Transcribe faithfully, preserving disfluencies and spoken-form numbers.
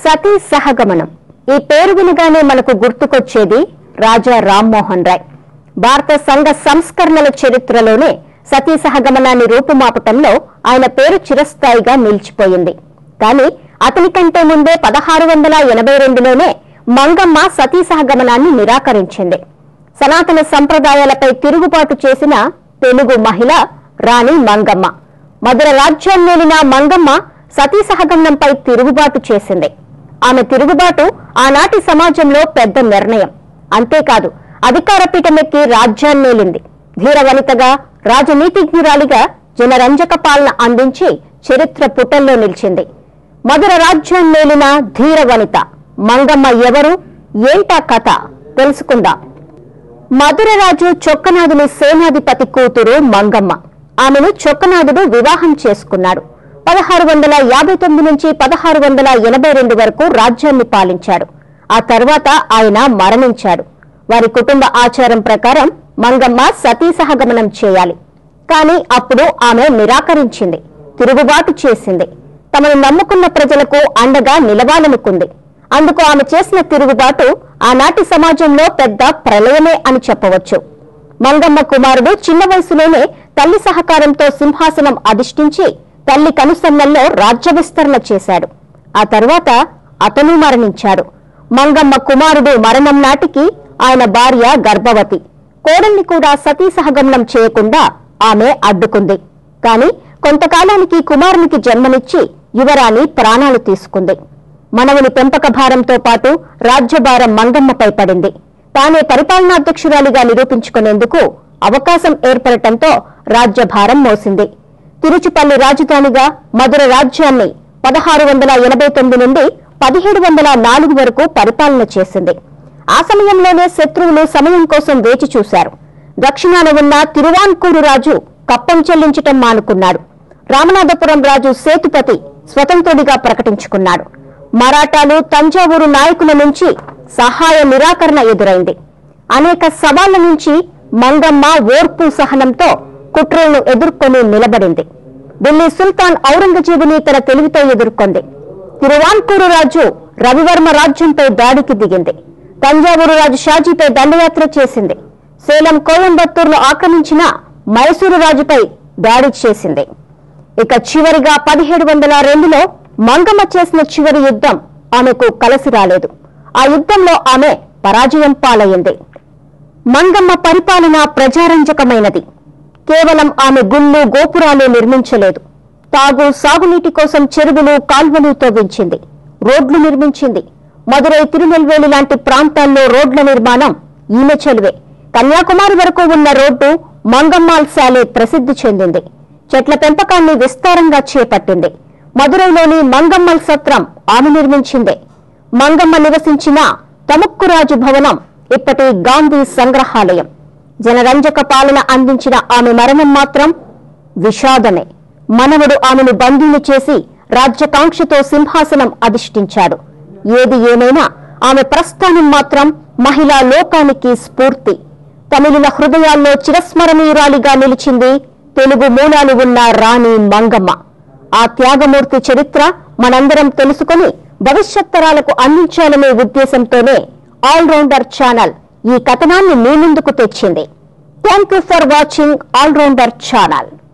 సతీ సహగమనం ఈ పేరు వినగానే మనకు గుర్తుకొచ్చేది రాజా రామ్మోహన్ రాయ్. భారత సంఘ సంస్కరణల చరిత్రలోనే సతీ సహగమనాన్ని రూపుమాపటంలో ఆయన పేరు చిరస్థాయిగా నిలిచిపోయింది. కానీ అతని కంటే ముందే పదహారు వందల ఎనభై రెండులోనే మంగమ్మ సతీ సహగమనాన్ని నిరాకరించింది. సనాతన సంప్రదాయాలపై తిరుగుబాటు చేసిన తెలుగు మహిళ రాణి మంగమ్మ. మధుర రాజ్యాన్నేలిన మంగమ్మ సతీ సహగమనంపై తిరుగుబాటు చేసింది. ఆమె తిరుగుబాటు ఆనాటి సమాజంలో పెద్ద నిర్ణయం. అంతేకాదు, అధికార పీఠమెక్కి రాజ్యాన్నేలింది. ధీర వనితగా, రాజనీతిజ్ఞురాలిగా జనరంజక పాలన అందించి చరిత్ర పుటల్లో నిలిచింది. మధుర రాజ్యాన్నేలిన ధీర వనిత మంగమ్మ ఎవరు, ఏంటా కథ తెలుసుకుందాం. మధురరాజు చొక్కనాథుని సేనాధిపతి కూతురు మంగమ్మ. ఆమెను చొక్కనాథుడు వివాహం చేసుకున్నాడు. పదహారు వందల యాభై తొమ్మిది నుంచి పదహారు వందల ఎనభై రెండు వరకు రాజ్యాన్ని పాలించాడు. ఆ తర్వాత ఆయన మరణించాడు. వారి కుటుంబ ఆచారం ప్రకారం మంగమ్మ సతీ సహగమనం చేయాలి. కానీ అప్పుడు ఆమె నిరాకరించింది, తిరుగుబాటు చేసింది. తమను నమ్ముకున్న ప్రజలకు అండగా నిలవాలనుకుంది. అందుకు ఆమె చేసిన తిరుగుబాటు ఆనాటి సమాజంలో పెద్ద ప్రళయమే అని చెప్పవచ్చు. మంగమ్మ కుమారుడు చిన్న వయసులోనే తల్లి సహకారంతో సింహాసనం అధిష్ఠించి తల్లి కనుసన్నల్లో రాజ్య విస్తరణ చేశాడు. ఆ తర్వాత అతను మరణించాడు. మంగమ్మ కుమారుడు మరణం నాటికి ఆయన భార్య గర్భవతి. కోడల్ని కూడా సతీ సహగమనం చేయకుండా ఆమె అడ్డుకుంది. కానీ కొంతకాలానికి కుమారునికి జన్మనిచ్చి యువరాణి ప్రాణాలు తీసుకుంది. మనవుని పెంపక భారంతో పాటు రాజ్యభారం మంగమ్మపై పడింది. తానే పరిపాలనాధ్యక్షురాలిగా నిరూపించుకునేందుకు అవకాశం ఏర్పడటంతో రాజ్యభారం మోసింది. తిరుచుపల్లి రాజధానిగా మధుర రాజ్యాన్ని పదహారు వందల ఎనభై తొమ్మిది నుండి పదిహేడు వందల నాలుగు వరకు పరిపాలన చేసింది. ఆ సమయంలోనే శత్రువులు సమయం కోసం వేచి చూశారు. దక్షిణాన ఉన్న తిరువాన్కూరు రాజు కప్పం చెల్లించటం మానుకున్నాడు. రామనాథపురం రాజు సేతుపతి స్వతంత్రుడిగా ప్రకటించుకున్నాడు. మరాఠాలు, తంజావూరు నాయకుల నుంచి సహాయ నిరాకరణ ఎదురైంది. అనేక సవాళ్ల నుంచి మంగమ్మ ఓర్పు సహనంతో కుట్రలను ఎదుర్కొని నిలబడింది. ఢిల్లీ సుల్తాన్ ఔరంగజేబుని తన తెలివితో ఎదుర్కొంది. తిరువాన్కూరు రాజు రవివర్మ రాజ్యంపై దాడికి దిగింది. తంజావూరు రాజు షాజీపై దండయాత్ర చేసింది. సేలం, కోయంబత్తూరును ఆక్రమించిన మైసూరు రాజుపై దాడి చేసింది. ఇక చివరిగా పదిహేడు వందల రెండులో మంగమ్మ చేసిన చివరి యుద్ధం ఆమెకు కలిసి రాలేదు. ఆ యుద్ధంలో ఆమె పరాజయం పాలయ్యింది. మంగమ్మ పరిపాలన ప్రజారంజకమైనది. కేవలం ఆమె గుళ్ళు, గోపురాలు నిర్మించలేదు. తాగు, సాగునీటి కోసం చెరువులు, కాల్వలు తవ్వించింది. రోడ్లు నిర్మించింది. మదురై, తిరునెల్వేలి లాంటి ప్రాంతాల్లో రోడ్ల నిర్మాణం ఈమె చెలువే. కన్యాకుమారి వరకు ఉన్న రోడ్డు మంగమ్మాల్ శాలే ప్రసిద్ధి చెందింది. చెట్ల పెంపకాన్ని విస్తారంగా చేపట్టింది. మదురైలోని మంగమ్మల్ సత్రం ఆమె నిర్మించిందే. మంగమ్మ నివసించిన తముక్కురాజు భవనం ఇప్పటి గాంధీ సంగ్రహాలయం. జనరంజక పాలన అందించిన ఆమె మరణం మాత్రం విషాదమే. మనవడు ఆమెను బందీని చేసి రాజ్యకాంక్షతో సింహాసనం అధిష్ఠించాడు. ఏది ఏమైనా ఆమె ప్రస్థానం మాత్రం మహిళా లోకానికి స్ఫూర్తి. తమిళుల హృదయాల్లో చిరస్మరణీయురాలిగా నిలిచింది తెలుగు మూలాలు ఉన్న రాణి మంగమ్మ. ఆ త్యాగమూర్తి చరిత్ర మనందరం తెలుసుకుని భవిష్యత్ తరాలకు అందించాలనే ఉద్దేశంతోనే ఆల్రౌండర్ ఛానల్ ఈ కథనాన్ని మీ ముందుకు తెచ్చింది. Thank you for watching Allrounder channel.